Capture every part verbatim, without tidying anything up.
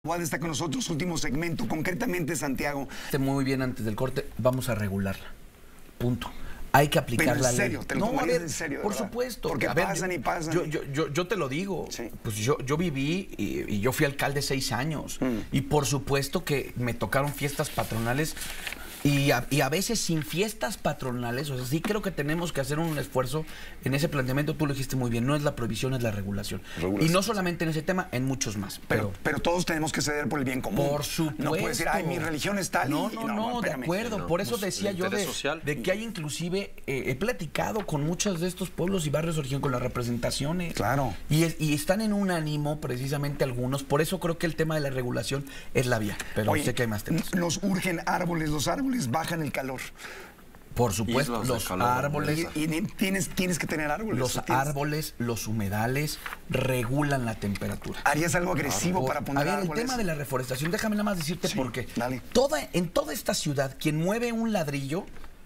Guad está con nosotros, último segmento, concretamente Santiago. Muy bien, antes del corte, vamos a regularla. Punto. Hay que aplicar Pero la en serio, ley. te lo no, a ver, en serio, por ¿verdad? supuesto. Porque a ver, pasan y pasan. Yo, yo, yo, yo te lo digo. Sí. Pues yo, yo viví y, y yo fui alcalde seis años. Mm. Y por supuesto que me tocaron fiestas patronales. Y a, y a veces sin fiestas patronales, o sea, sí creo que tenemos que hacer un esfuerzo en ese planteamiento. Tú lo dijiste muy bien, no es la prohibición, es la regulación. regulación. Y no solamente en ese tema, en muchos más. Pero, pero, pero todos tenemos que ceder por el bien común. Por supuesto. No puede decir, ay, mi religión es tal. No, y, no, no, no, no de acuerdo. No, por eso pues, decía yo de, de que hay inclusive, eh, he platicado con muchos de estos pueblos y barrios de origen con las representaciones. Claro. Y, es, y están en un ánimo, precisamente algunos. Por eso creo que el tema de la regulación es la vía. Pero Oye, sé que hay más temas. Nos urgen árboles, los árboles bajan el calor. Por supuesto, los calor, árboles. Y, y tienes, tienes que tener árboles. Los árboles, los humedales regulan la temperatura. ¿Harías algo agresivo por, para poner A ver, árboles? el tema de la reforestación, déjame nada más decirte sí, por qué. Dale. Toda, en toda esta ciudad, quien mueve un ladrillo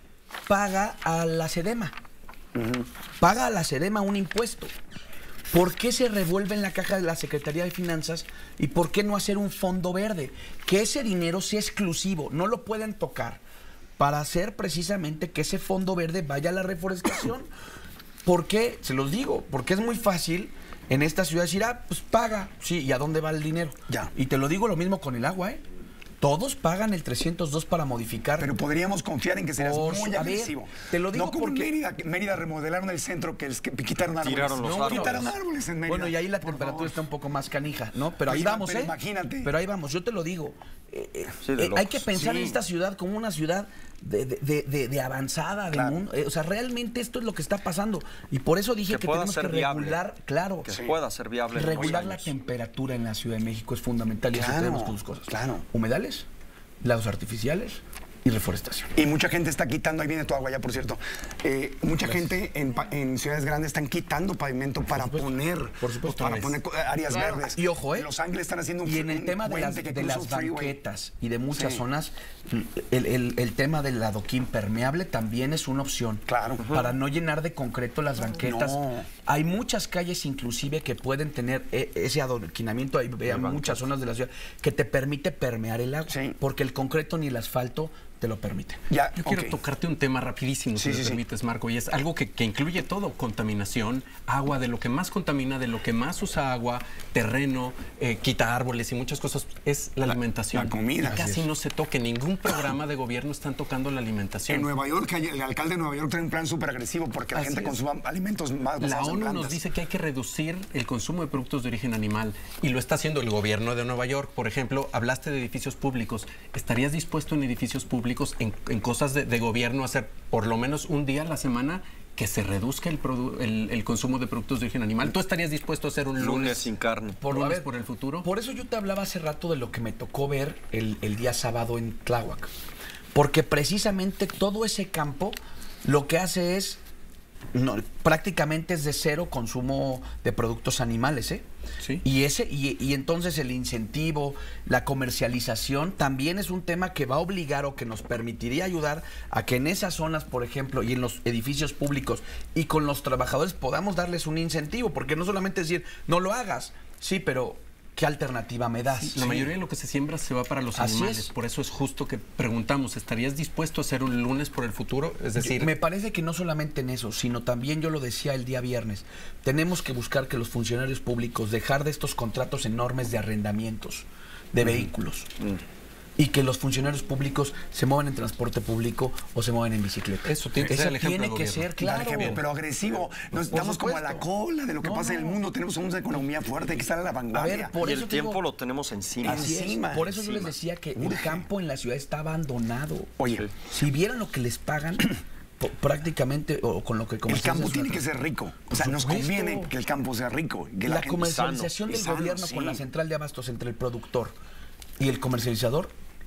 paga a la SEDEMA. Uh-huh. Paga a la SEDEMA un impuesto. ¿Por qué se revuelve en la caja de la Secretaría de Finanzas y por qué no hacer un fondo verde? Que ese dinero sea exclusivo, no lo pueden tocar, para hacer precisamente que ese fondo verde vaya a la reforestación. ¿Por qué? Se los digo, porque es muy fácil en esta ciudad decir, ah, pues paga. Sí, ¿y a dónde va el dinero? Ya. Y te lo digo lo mismo con el agua, ¿eh? Todos pagan el trescientos dos para modificar. Pero podríamos confiar en que serás Por, muy agresivo. Ver, te lo digo no como porque Mérida, Mérida remodelaron el centro, que, es, que quitaron árboles. Tiraron los no, árboles. Quitaron árboles en Mérida. Bueno, y ahí la Por temperatura favor. está un poco más canija, ¿no? Pero ahí pero, vamos, pero ¿eh? Imagínate. Pero ahí vamos, yo te lo digo. Eh, eh, sí, eh, hay que pensar sí. en esta ciudad como una ciudad de, de, de, de avanzada, claro. del mundo. Eh, o sea, realmente esto es lo que está pasando. Y por eso dije que, que tenemos que regular, viable. claro. Que sí. pueda ser viable. Regular la temperatura en la Ciudad de México es fundamental. Y claro, eso tenemos con dos cosas. Claro. Humedales, lagos artificiales y reforestación. Y mucha gente está quitando, ahí viene tu agua ya, por cierto, eh, mucha Gracias. gente en, en ciudades grandes están quitando pavimento para por poner, por supuesto, para poner áreas claro. verdes. Y ojo, ¿eh? Los Ángeles están haciendo un Y en el tema de las, de las banquetas y de muchas sí. zonas, el, el, el tema del adoquín permeable también es una opción. Claro. Uh-huh. Para no llenar de concreto las banquetas. No. Hay muchas calles inclusive que pueden tener ese adoquinamiento, hay vean muchas zonas de la ciudad, que te permite permear el agua. Sí. Porque el concreto ni el asfalto te lo permite. Ya, Yo okay. quiero tocarte un tema rapidísimo, sí, si sí, me sí. permites, Marco, y es algo que, que incluye todo, contaminación, agua, de lo que más contamina, de lo que más usa agua, terreno, eh, quita árboles y muchas cosas, es la, la alimentación. La comida. Y casi no se toca, en ningún programa de gobierno están tocando la alimentación. En Nueva York, el alcalde de Nueva York tiene un plan súper agresivo porque la Así gente es. consuma alimentos más basados La ONU en nos dice que hay que reducir el consumo de productos de origen animal y lo está haciendo el gobierno de Nueva York. Por ejemplo, hablaste de edificios públicos. ¿Estarías dispuesto en edificios públicos, en, en cosas de, de gobierno, hacer por lo menos un día a la semana que se reduzca el, el, el consumo de productos de origen animal? ¿Tú estarías dispuesto a hacer un lunes, lunes sin carne por, lunes a ver, por el futuro? Por eso yo te hablaba hace rato de lo que me tocó ver el, el día sábado en Tláhuac. Porque precisamente todo ese campo lo que hace es, no, prácticamente es de cero consumo de productos animales, ¿eh? Sí. Y, ese, y, y entonces el incentivo, la comercialización también es un tema que va a obligar o que nos permitiría ayudar a que en esas zonas, por ejemplo, y en los edificios públicos y con los trabajadores podamos darles un incentivo, porque no solamente decir, no lo hagas, sí, pero ¿qué alternativa me das? Sí, la sí. mayoría de lo que se siembra se va para los Así animales. Es. Por eso es justo que preguntamos, ¿estarías dispuesto a hacer un lunes por el futuro? Es decir, me parece que no solamente en eso, sino también, yo lo decía el día viernes, tenemos que buscar que los funcionarios públicos dejar de estos contratos enormes de arrendamientos de mm. vehículos. Mm. Y que los funcionarios públicos se muevan en transporte público o se muevan en bicicleta. Eso tiene que ser, el ejemplo tiene que ser claro. Ejemplo, pero agresivo. Nos estamos como a la cola de lo que no, pasa no. en el mundo. Tenemos una economía fuerte, hay que estar a la vanguardia. A ver, por y eso el tiempo digo, lo tenemos encima. encima es. Por eso encima. yo les decía que el campo en la ciudad está abandonado. Oye, sí. si vieran lo que les pagan prácticamente o con lo que el campo tiene que ser rico, o sea, nos conviene que el campo sea rico, que la, la comercialización sano, del sano, gobierno sí. con la central de abastos entre el productor y el comercializador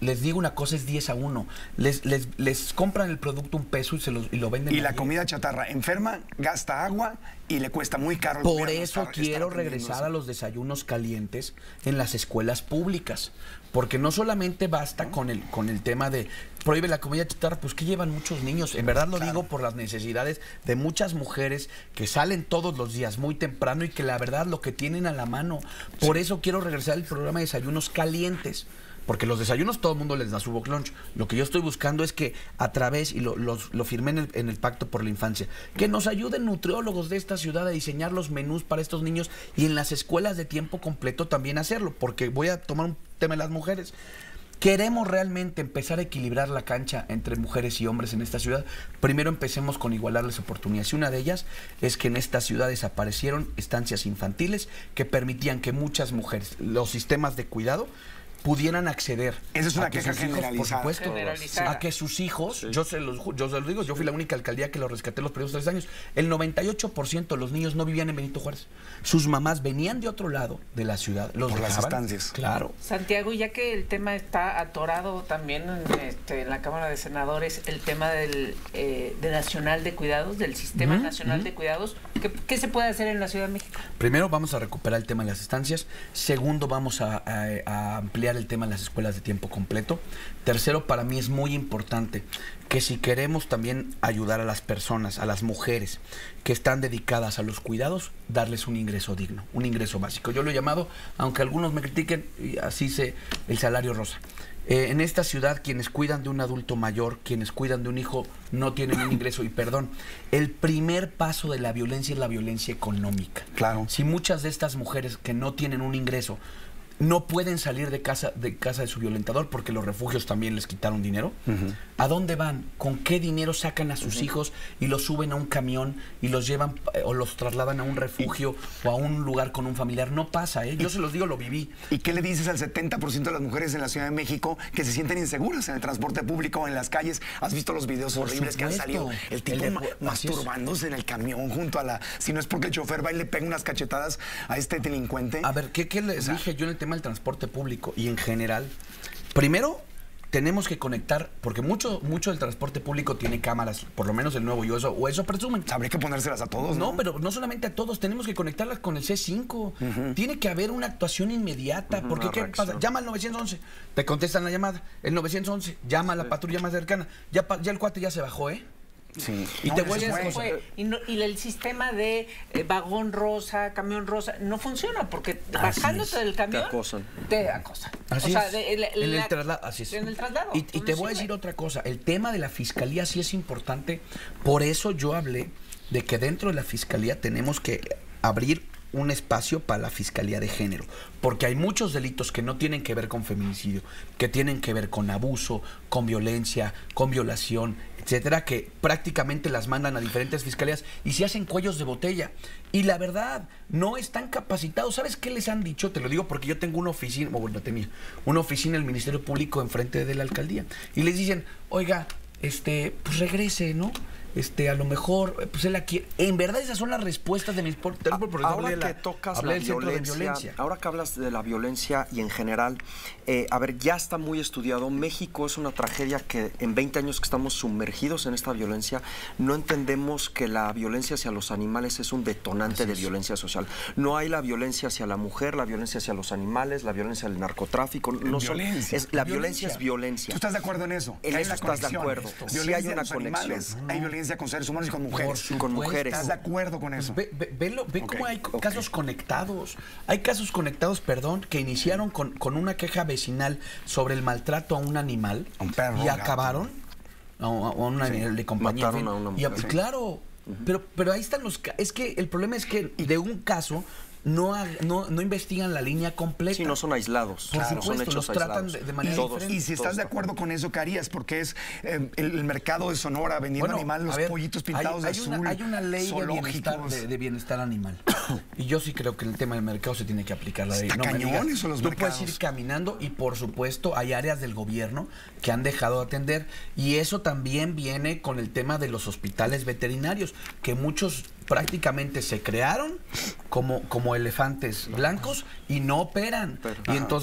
les digo una cosa, es diez a uno. Les, les, les compran el producto un peso y, se los, y lo venden. Y la allí. comida chatarra, enferma, gasta agua y le cuesta muy caro. al Por gobierno eso estar- quiero estar atendiendo regresar eso. a los desayunos calientes en las escuelas públicas. Porque no solamente basta con el, con el tema de prohíbe la comida chatarra, pues que llevan muchos niños. En verdad lo Claro. digo por las necesidades de muchas mujeres que salen todos los días muy temprano y que la verdad lo que tienen a la mano. Por eso quiero regresar al programa de desayunos calientes. Porque los desayunos todo el mundo les da su box lunch. Lo que yo estoy buscando es que a través, y lo, los- lo firmé en el, en el Pacto por la Infancia, que nos ayuden nutriólogos de esta ciudad a diseñar los menús para estos niños y en las escuelas de tiempo completo también hacerlo. Porque voy a tomar un tema de las mujeres. Queremos realmente empezar a equilibrar la cancha entre mujeres y hombres en esta ciudad. Primero empecemos con igualarles oportunidades. Y una de ellas es que en esta ciudad desaparecieron estancias infantiles que permitían que muchas mujeres, los sistemas de cuidado, pudieran acceder. Esa es una a que queja sus hijos, por generalizada. supuesto, Generalizada. a que sus hijos, yo se los ju- yo se los digo, yo fui la única alcaldía que los rescaté los primeros tres años. El noventa y ocho por ciento de los niños no vivían en Benito Juárez. Sus mamás venían de otro lado de la ciudad, los Por las dejaban. estancias. Claro. Santiago, y ya que el tema está atorado también en, este, en la Cámara de Senadores, el tema del eh, de Nacional de Cuidados, del Sistema Ujú, Nacional ujú. de Cuidados, ¿qué, qué se puede hacer en la Ciudad de México? Primero vamos a recuperar el tema de las estancias. Segundo, vamos a, a- a ampliar el tema de las escuelas de tiempo completo. Tercero, para mí es muy importante que si queremos también ayudar a las personas, a las mujeres que están dedicadas a los cuidados, darles un ingreso digno, un ingreso básico. Yo lo he llamado, aunque algunos me critiquen, y así se el salario rosa. Eh, en esta ciudad, quienes cuidan de un adulto mayor, quienes cuidan de un hijo, no tienen un ingreso. Y perdón, el primer paso de la violencia es la violencia económica. Claro. Si muchas de estas mujeres que no tienen un ingreso no pueden salir de casa de casa de su violentador porque los refugios también les quitaron dinero, ¿a dónde van? ¿Con qué dinero sacan a sus hijos y los suben a un camión y los llevan eh, o los trasladan a un refugio o a un lugar con un familiar? No pasa, ¿eh? Yo se los digo, lo viví. ¿Y qué le dices al setenta por ciento de las mujeres en la Ciudad de México que se sienten inseguras en el transporte público o en las calles? ¿Has visto los videos Por horribles que han supuesto. salido? El tipo El de- ma- así es. masturbándose en el camión junto a la... Si no es porque el chofer va y le pega unas cachetadas a este delincuente. A ver, ¿qué, qué les O sea, dije yo en el tema del transporte público y en general? Primero, tenemos que conectar, porque mucho mucho del transporte público tiene cámaras, por lo menos el nuevo, y eso, o eso presumen. habría que ponérselas a todos, ¿no? No, pero no solamente a todos, tenemos que conectarlas con el C cinco. Tiene que haber una actuación inmediata. Porque una ¿qué reacción. pasa? Llama al nueve once, te contestan la llamada. El nueve once, llama a la patrulla más cercana. Ya, pa- ya el cuate ya se bajó, ¿eh? Sí. Y No, te eso voy a es decir bueno. una cosa. Fue- y, no- y el sistema de eh, vagón rosa, camión rosa, no funciona porque Así bajándote es. del camión Te acosan. te acosan. Así o sea, es. de- el- en el la- traslado, así es. En el traslado. Y, y no te voy a sirve. decir otra cosa. El tema de la fiscalía sí es importante. Por eso yo hablé de que dentro de la fiscalía tenemos que abrir un espacio para la fiscalía de género. Porque hay muchos delitos que no tienen que ver con feminicidio, que tienen que ver con abuso, con violencia, con violación, etcétera, que prácticamente las mandan a diferentes fiscalías y se hacen cuellos de botella. Y la verdad, no están capacitados. ¿Sabes qué les han dicho? Te lo digo porque yo tengo una oficina, o bueno, tenía una oficina del Ministerio Público enfrente de la alcaldía. Y les dicen, oiga, este, pues regrese, ¿no? Este, a lo mejor, pues él aquí. En verdad, esas son las respuestas de mis por, por- por- por- Ahora hablé de que la- tocas hablé la del centro de violencia, violencia. ahora que hablas de la violencia y en general, eh, a ver, ya está muy estudiado. México es una tragedia que en veinte años que estamos sumergidos en esta violencia, no entendemos que la violencia hacia los animales es un detonante de violencia social. No hay la violencia hacia la mujer, la violencia hacia los animales, la violencia del narcotráfico. No son- Violencia. es, la violencia. Violencia. es violencia. ¿Tú estás de acuerdo en eso? En Que hay eso una estás de conexión. acuerdo. Sí Violencia hay en una los conexión. animales, hay violencia con seres humanos y con mujeres. supuesto. Con mujeres. ¿Estás de acuerdo con eso? Ve, ve- velo- ve Ok, cómo hay ok. casos conectados. Hay casos conectados, perdón, que iniciaron con, con una queja vecinal sobre el maltrato a un animal A un perro, y un gato. acabaron a, a un animal de compañía. Mataron en fin. a una Y mujer. claro, pero, pero ahí están los... ca- Es que el problema es que de un caso no, ha- no, no investigan la línea completa. Sí, no son aislados. Por no son supuesto, hechos los tratan aislados. de- de manera Todos- diferente. Y si todos estás de están- acuerdo con eso, ¿qué harías? Porque es eh, el, el mercado de Sonora vendiendo Bueno, animales, los a ver, pollitos pintados hay, hay de una, azul, hay una ley de bienestar, zoológicos. de, de bienestar animal. Y yo sí creo que el tema del mercado se tiene que aplicar la ley. Está No me cañón digas, eso, los tú mercados. puedes ir caminando y por supuesto hay áreas del gobierno que han dejado de atender. Y eso también viene con el tema de los hospitales veterinarios, que muchos prácticamente se crearon como, como elefantes blancos y no operan. Pero- y entonces...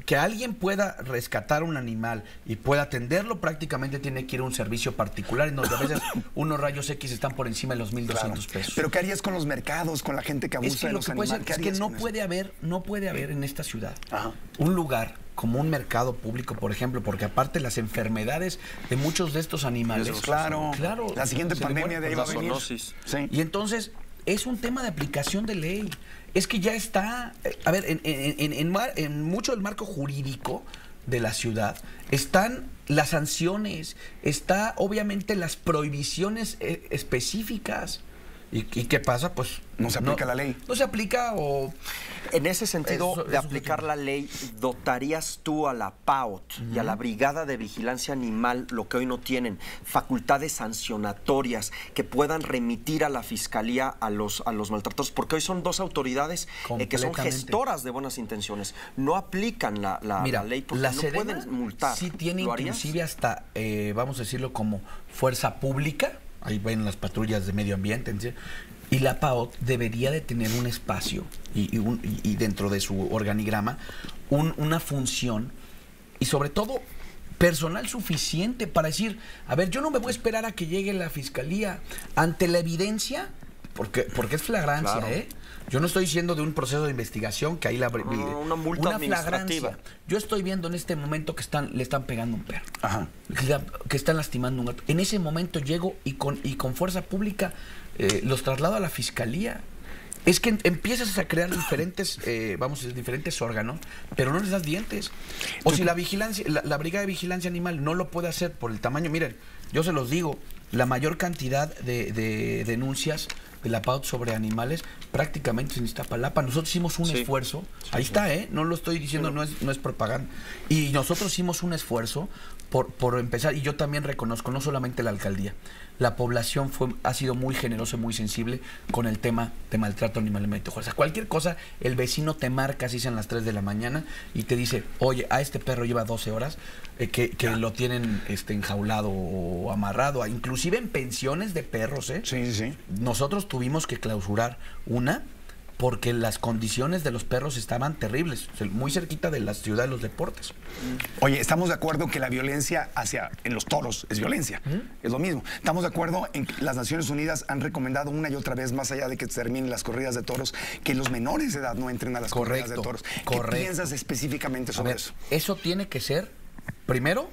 que alguien pueda rescatar un animal y pueda atenderlo, prácticamente tiene que ir a un servicio particular en donde a veces unos rayos X están por encima de los mil doscientos Claro. pesos. Pero ¿qué harías con los mercados, con la gente que abusa Es que de lo los que puede animales? ser ¿Qué es que harías no con eso? puede haber, no puede haber en esta ciudad Ajá. un lugar como un mercado público, por ejemplo, porque aparte las enfermedades de muchos de estos animales, Pues claro, claro, la siguiente se le pandemia muere de ahí por va a la venir. zoonosis. Sí. Y entonces es un tema de aplicación de ley. Es que ya está, eh, a ver, en, en, en, en, mar- en mucho del marco jurídico de la ciudad están las sanciones, está obviamente las prohibiciones eh, específicas. ¿Y, ¿Y qué pasa? Pues No se aplica la ley. No se aplica o... En ese sentido, Eso- de eso aplicar es lo la ley, ¿dotarías tú a la P A O T y a la Brigada de Vigilancia Animal, lo que hoy no tienen, facultades sancionatorias que puedan remitir a la Fiscalía a los, a los maltratadores? Porque hoy son dos autoridades eh, que son Completamente. gestoras de buenas intenciones. No aplican la, la- Mira, la ley porque la no Sedena pueden multar. sí tiene ¿Lo harías? inclusive hasta, eh, vamos a decirlo, como fuerza pública. Ahí ven las patrullas de medio ambiente. ¿Sí? Y la P A O T debería de tener un espacio y, y un- y- y dentro de su organigrama un- una función y sobre todo personal suficiente para decir, a ver, yo no me voy a esperar a que llegue la fiscalía ante la evidencia, porque, porque es flagrancia, Claro. ¿eh? Yo no estoy diciendo de un proceso de investigación que ahí la... No, una multa administrativa. flagrancia. Yo estoy viendo en este momento que están, le están pegando a un perro. Ajá. Que, la- que están lastimando a un gato. En ese momento llego y con, y con fuerza pública eh, los traslado a la fiscalía. Es que em- empiezas a crear diferentes, eh, vamos a decir, diferentes órganos, pero no les das dientes. O si la vigilancia, la, la brigada de vigilancia animal no lo puede hacer por el tamaño, miren, yo se los digo, la mayor cantidad de, de denuncias de la P A O T sobre animales prácticamente en Iztapalapa. Nosotros hicimos un Sí. esfuerzo, ahí está, ¿eh? No lo estoy diciendo, no es, no es propaganda. Y nosotros hicimos un esfuerzo por, por empezar, y yo también reconozco, no solamente la alcaldía, la población fue, ha sido muy generosa y muy sensible con el tema de maltrato animal en Benito Juárez. O sea, cualquier cosa, el vecino te marca, así sean las tres de la mañana, y te dice, oye, a este perro lleva doce horas, eh, que, que lo tienen este, enjaulado o amarrado, inclusive en pensiones de perros, ¿eh? Sí, sí, sí. Nosotros tuvimos que clausurar una porque las condiciones de los perros estaban terribles, muy cerquita de la ciudad de los deportes. Oye, estamos de acuerdo que la violencia hacia en los toros es violencia. Es lo mismo. Estamos de acuerdo en que las Naciones Unidas han recomendado una y otra vez, más allá de que terminen las corridas de toros, que los menores de edad no entren a las corridas de Correcto, toros. ¿Qué correcto. piensas específicamente A sobre ver, eso? eso tiene que ser, primero,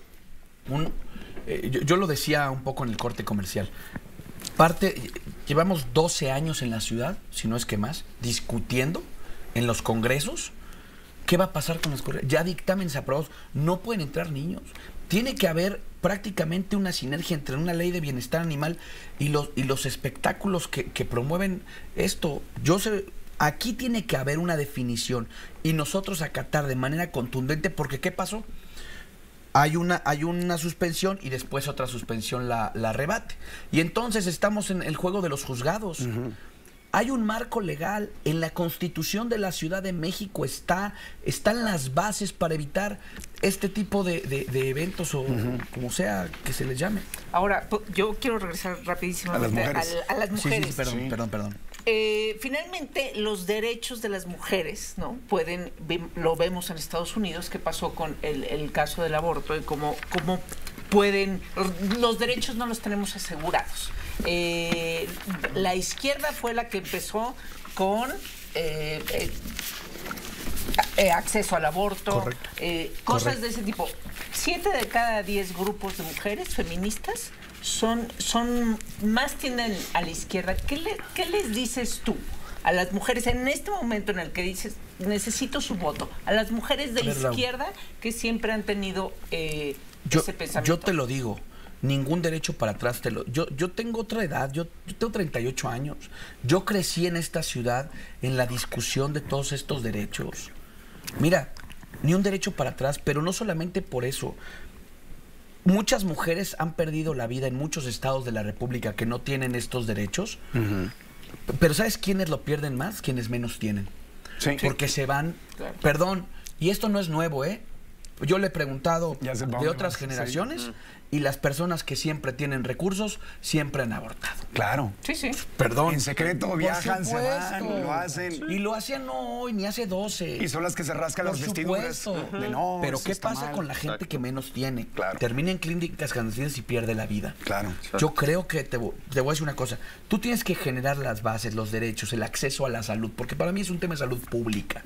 un, eh, yo, yo lo decía un poco en el corte comercial. Parte, llevamos doce años en la ciudad, si no es que más, discutiendo en los congresos qué va a pasar con las corridas. Ya dictámenes aprobados, no pueden entrar niños. Tiene que haber prácticamente una sinergia entre una ley de bienestar animal y los, y los espectáculos que, que promueven esto. Yo sé, aquí tiene que haber una definición y nosotros acatar de manera contundente, porque ¿qué pasó? Hay una, hay una suspensión y después otra suspensión la, la rebate. Y entonces estamos en el juego de los juzgados. Uh-huh. Hay un marco legal. En la Constitución de la Ciudad de México está, están las bases para evitar este tipo de, de, de eventos o uh-huh. como sea que se les llame. Ahora, yo quiero regresar rapidísimamente a las mujeres. A, a las mujeres. Sí, sí, perdón, sí. perdón, perdón. Eh, finalmente, los derechos de las mujeres, ¿no? Pueden, lo vemos en Estados Unidos, qué pasó con el, el caso del aborto y cómo, cómo pueden, los derechos no los tenemos asegurados. Eh, la izquierda fue la que empezó con eh, eh, eh, acceso al aborto, eh, cosas Correcto. de ese tipo. Siete de cada diez grupos de mujeres feministas son, son más tienden a la izquierda. ¿Qué, le, ¿Qué les dices tú a las mujeres en este momento en el que dices necesito su voto? A las mujeres de la izquierda que siempre han tenido eh, yo, ese pensamiento. Yo te lo digo, ningún derecho para atrás. Te lo, yo, yo tengo otra edad, yo, yo tengo treinta y ocho años. Yo crecí en esta ciudad en la discusión de todos estos derechos. Mira, ni un derecho para atrás, pero no solamente por eso. Muchas mujeres han perdido la vida en muchos estados de la República que no tienen estos derechos. Uh-huh. Pero ¿sabes quiénes lo pierden más? Quienes menos tienen. Sí. Porque se van... Claro. Perdón, y esto no es nuevo, ¿eh? Yo le he preguntado Ya sé pa' de dónde otras vas, sí. generaciones y las personas que siempre tienen recursos siempre han abortado. Claro. Sí, sí. Perdón. En secreto Por viajan, se van, supuesto. lo hacen. Y lo hacían no hoy, ni hace doce. Y son las que se rascan Por las vestiduras. supuesto. De no, Pero eso ¿qué está pasa mal. con la gente Exacto. que menos tiene? Claro. Termina en clínicas clandestinas y pierde la vida. Claro. Yo creo que te, vo- te voy a decir una cosa. Tú tienes que generar las bases, los derechos, el acceso a la salud, porque para mí es un tema de salud pública.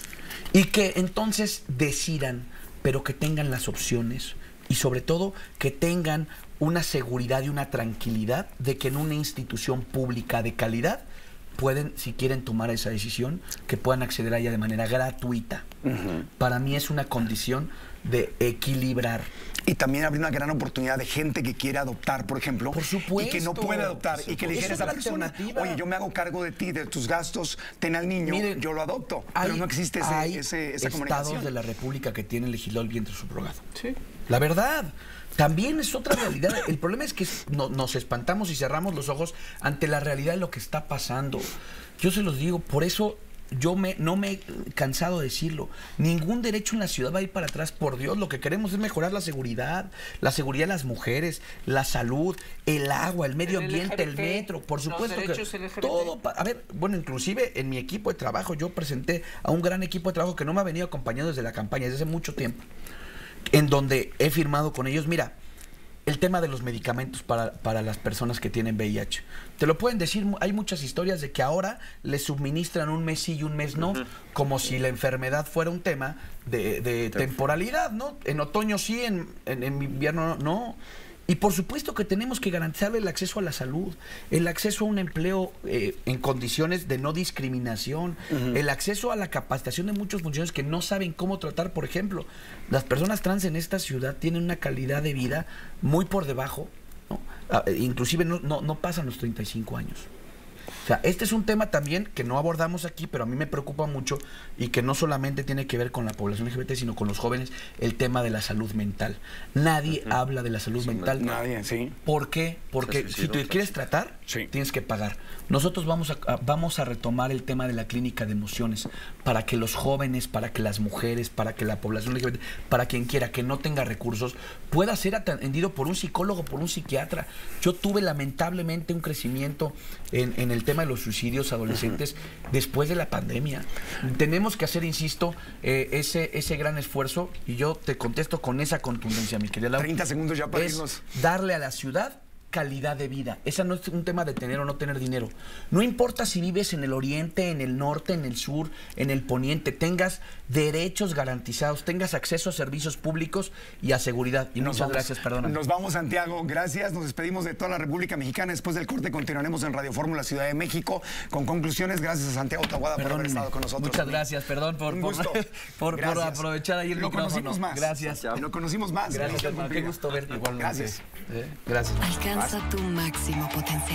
Y que entonces decidan, pero que tengan las opciones y sobre todo que tengan una seguridad y una tranquilidad de que en una institución pública de calidad pueden, si quieren tomar esa decisión, que puedan acceder a ella de manera gratuita. Para mí es una condición de equilibrar. Y también habría una gran oportunidad de gente que quiere adoptar, por ejemplo. Por supuesto. Y que no puede adoptar. Por Y que le dijera a supuesto. esa Es otra persona, alternativa. oye, yo me hago cargo de ti, de tus gastos, ten al niño, Miren, yo lo adopto. Hay- Pero no existe ese, hay ese- esa estados comunicación. de la República que tienen legislado el vientre subrogado. Sí. La verdad. También es otra realidad. El problema es que no- nos espantamos y cerramos los ojos ante la realidad de lo que está pasando. Yo se los digo, por eso yo me, no me he cansado de decirlo. Ningún derecho en la ciudad va a ir para atrás, por Dios. Lo que queremos es mejorar la seguridad, la seguridad de las mujeres, la salud, el agua, el medio El ambiente, el L G B T, metro, por los supuesto que derechos L G B T. todo. pa- A ver, bueno, inclusive en mi equipo de trabajo yo presenté a un gran equipo de trabajo que no me ha venido acompañando desde la campaña, desde hace mucho tiempo, en donde he firmado con ellos, mira, el tema de los medicamentos para, para las personas que tienen V I H. Te lo pueden decir, mu- hay muchas historias de que ahora les suministran un mes sí y un mes no, como si la enfermedad fuera un tema de, de temporalidad, ¿no? En otoño sí, en, en, en invierno no. no. Y por supuesto que tenemos que garantizarle el acceso a la salud, el acceso a un empleo eh, en condiciones de no discriminación, el acceso a la capacitación de muchos funcionarios que no saben cómo tratar. Por ejemplo, las personas trans en esta ciudad tienen una calidad de vida muy por debajo, ¿no? Ah, eh, inclusive no, no, no pasan los treinta y cinco años. O sea, este es un tema también que no abordamos aquí, pero a mí me preocupa mucho y que no solamente tiene que ver con la población L G B T, sino con los jóvenes, el tema de la salud mental. Nadie habla de la salud mental. Nadie, sí. ¿Por qué? Porque Se si tú suicidó, quieres tratar, Sí. tienes que pagar. Nosotros vamos a, a- vamos a retomar el tema de la clínica de emociones para que los jóvenes, para que las mujeres, para que la población L G B T, para quien quiera que no tenga recursos, pueda ser atendido por un psicólogo, por un psiquiatra. Yo tuve lamentablemente un crecimiento en, en el tema de los suicidios adolescentes después de la pandemia. Tenemos que hacer, insisto, eh, ese, ese gran esfuerzo, y yo te contesto con esa contundencia, mi querida Laura. treinta segundos ya para Es irnos. darle a la ciudad calidad de vida. Esa no es un tema de tener o no tener dinero. No importa si vives en el oriente, en el norte, en el sur, en el poniente, tengas derechos garantizados, tengas acceso a servicios públicos y a seguridad. Y Nos muchas vamos. gracias, perdóname. Nos vamos, Santiago. Gracias. Nos despedimos de toda la República Mexicana. Después del corte continuaremos en Radio Fórmula Ciudad de México con conclusiones. Gracias a Santiago Taboada por haber Perdónenme. estado con nosotros. Muchas gracias, perdón por, Un por, gusto. por, por Gracias. aprovechar ahí el Lo micrófono. conocimos más. Gracias. Lo conocimos más. Gracias, Gracias, hermano. Qué gusto verte. Gracias. Eh, Gracias. Alcanza tu máximo potencial.